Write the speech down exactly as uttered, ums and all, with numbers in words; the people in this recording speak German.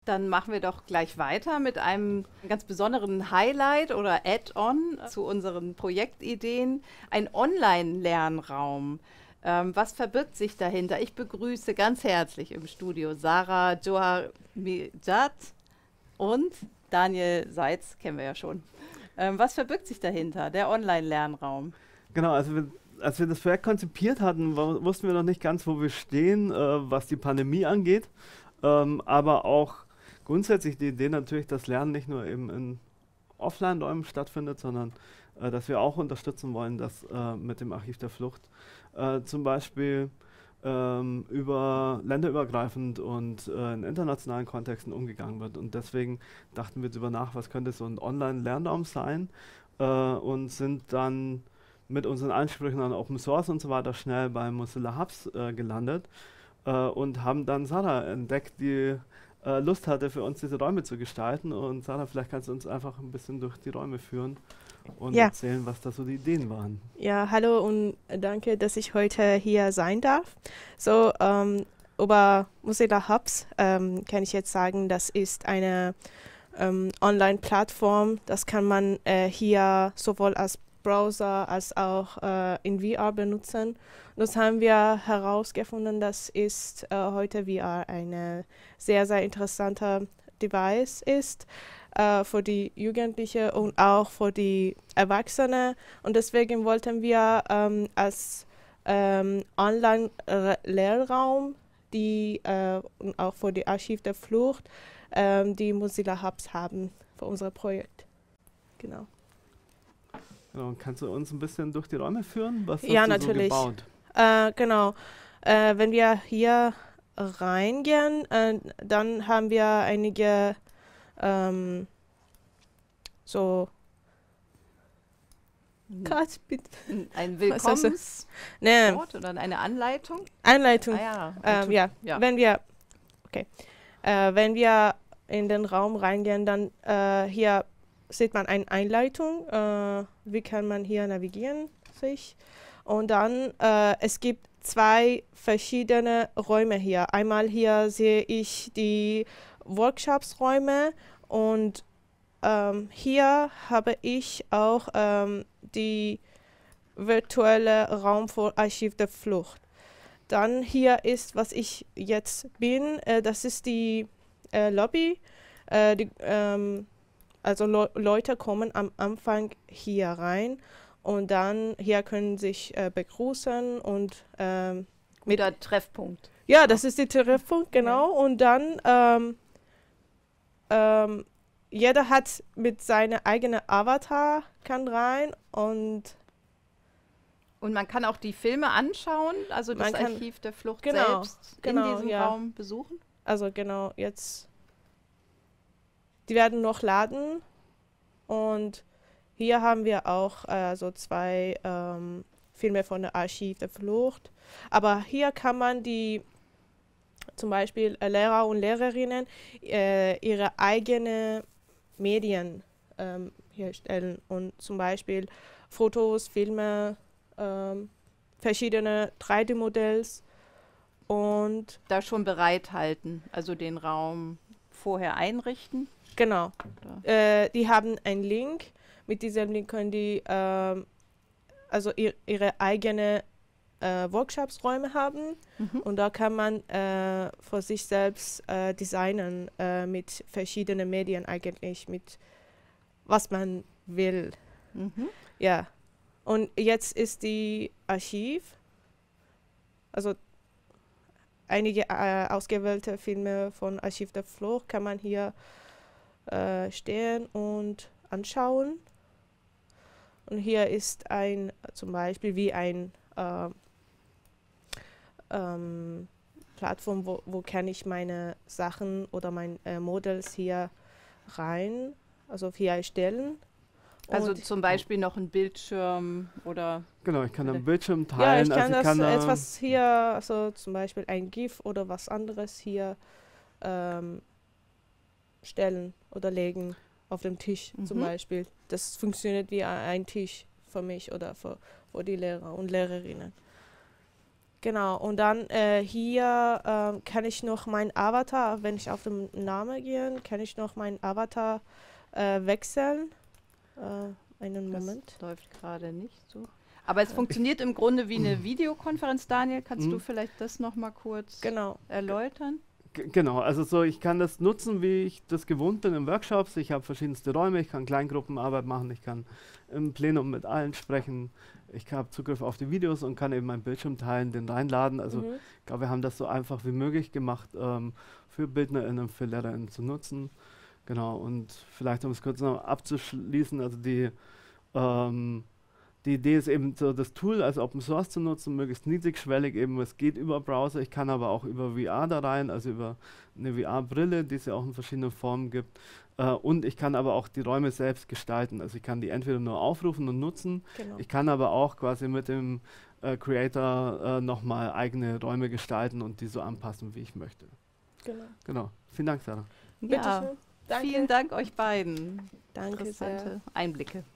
Dann machen wir doch gleich weiter mit einem ganz besonderen Highlight oder Add-on zu unseren Projektideen. Ein Online-Lernraum. Ähm, was verbirgt sich dahinter? Ich begrüße ganz herzlich im Studio Sarah Johar-Mijat und Daniel Seitz, kennen wir ja schon. Ähm, was verbirgt sich dahinter, der Online-Lernraum? Genau, also wir, als wir das Projekt konzipiert hatten, war, wussten wir noch nicht ganz, wo wir stehen, äh, was die Pandemie angeht, ähm, aber auch grundsätzlich die Idee natürlich, dass Lernen nicht nur eben in Offline-Räumen stattfindet, sondern äh, dass wir auch unterstützen wollen, dass äh, mit dem Archiv der Flucht äh, zum Beispiel ähm, über länderübergreifend und äh, in internationalen Kontexten umgegangen wird. Und deswegen dachten wir darüber nach, was könnte so ein Online-Lernraum sein, äh, und sind dann mit unseren Ansprüchen an Open Source und so weiter schnell bei Mozilla Hubs äh, gelandet äh, und haben dann Sarah entdeckt, die äh, Lust hatte, für uns diese Räume zu gestalten. Und Sarah, vielleicht kannst du uns einfach ein bisschen durch die Räume führen und Ja, erzählen, was da so die Ideen waren. ja, hallo und danke, dass ich heute hier sein darf. So, ähm, über Mozilla Hubs ähm, kann ich jetzt sagen, das ist eine ähm, Online-Plattform. Das kann man äh, hier sowohl als Browser als auch äh, in V R benutzen. Das haben wir herausgefunden, das ist äh, heute V R eine sehr, sehr interessante Device ist äh, für die Jugendlichen und auch für die Erwachsenen. Und deswegen wollten wir ähm, als ähm, Online-Lehrraum die äh, und auch für die Archiv der Flucht ähm, die Mozilla Hubs haben für unser Projekt. Genau. Genau, und kannst du uns ein bisschen durch die Räume führen? Was hast Ja, du natürlich. so gebaut? Äh, genau. Äh, wenn wir hier reingehen, äh, dann haben wir einige ähm, so Mhm. Gott, bitte. Ein Was hast du? Willkommenswort Ne, oder eine Anleitung? Einleitung. Ah ja, Ähm, ja. ja. Wenn wir, okay, äh, wenn wir in den Raum reingehen, dann äh, hier sieht man eine Einleitung. Äh, wie kann man hier navigieren sich? Und dann äh, es gibt zwei verschiedene Räume hier. Einmal hier sehe ich die Workshopsräume und ähm, hier habe ich auch ähm, die virtuelle Raum für Archiv der Flucht. Dann hier ist, was ich jetzt bin, äh, das ist die äh, Lobby. Äh, die, ähm, also Le Leute kommen am Anfang hier rein und dann hier können sich äh, begrüßen und ähm, mit Guter Treffpunkt. ja, das ist die Treffpunkt, genau. Und dann ähm, ähm, jeder hat mit seiner eigenen Avatar kann rein und Und man kann auch die Filme anschauen, also das Man kann- Archiv der Flucht Genau, selbst genau, in diesem ja. Raum besuchen. also genau jetzt die werden noch laden und hier haben wir auch äh, so zwei ähm, Filme von der Archiv der Flucht. Aber hier kann man die zum Beispiel äh, Lehrer und Lehrerinnen äh, ihre eigenen Medien ähm, herstellen und zum Beispiel Fotos, Filme, ähm, verschiedene drei D-Modells und Da schon bereithalten, also den Raum vorher einrichten. genau. Oder? Äh, die haben einen Link. Mit diesem Link können die ähm, also ihr, ihre eigene äh, Workshopsräume haben Mhm. und da kann man äh, für sich selbst äh, designen äh, mit verschiedenen Medien eigentlich, mit was man will. Mhm. Ja. Und jetzt ist die Archiv, also einige äh, ausgewählte Filme von Archiv der Flucht kann man hier äh, stehen und anschauen. Und hier ist ein, zum Beispiel wie ein äh, ähm, Plattform, wo, wo kann ich meine Sachen oder meine äh, Models hier rein, also hier erstellen. Also Und zum Beispiel noch ein Bildschirm oder Genau, ich kann Bitte. am Bildschirm ja, teilen. ich kann also ich das kann, äh, etwas hier, also zum Beispiel ein GIF oder was anderes hier ähm, stellen oder legen auf dem Tisch zum Mhm. Beispiel. Das funktioniert wie ein Tisch für mich oder für, für die Lehrer und Lehrerinnen. Genau, und dann äh, hier ähm, kann ich noch meinen Avatar, wenn ich auf den Namen gehe, kann ich noch meinen Avatar äh, wechseln. Äh, einen Das Moment. läuft gerade nicht so. Aber es funktioniert im Grunde wie eine Videokonferenz. Daniel, kannst du Mhm. vielleicht das nochmal kurz Genau. erläutern? G- Genau, also so, ich kann das nutzen, wie ich das gewohnt bin in Workshops. Ich habe verschiedenste Räume, ich kann Kleingruppenarbeit machen, ich kann im Plenum mit allen sprechen. Ich habe Zugriff auf die Videos und kann eben meinen Bildschirm teilen, den reinladen. Also Mhm. ich glaube, wir haben das so einfach wie möglich gemacht, ähm, für BildnerInnen, für LehrerInnen zu nutzen. Genau, und vielleicht um es kurz noch abzuschließen, also die ähm, die Idee ist eben so, das Tool als Open Source zu nutzen, möglichst niedrigschwellig eben. Es geht über Browser, ich kann aber auch über V R da rein, also über eine V R-Brille, die es ja auch in verschiedenen Formen gibt. Äh, und ich kann aber auch die Räume selbst gestalten. Also ich kann die entweder nur aufrufen und nutzen, Genau. ich kann aber auch quasi mit dem äh, Creator äh, nochmal eigene Räume gestalten und die so anpassen, wie ich möchte. Genau. Genau. Vielen Dank, Sarah. Bitte Ja, schön. Danke. vielen Dank euch beiden. Danke sehr. Interessante Einblicke.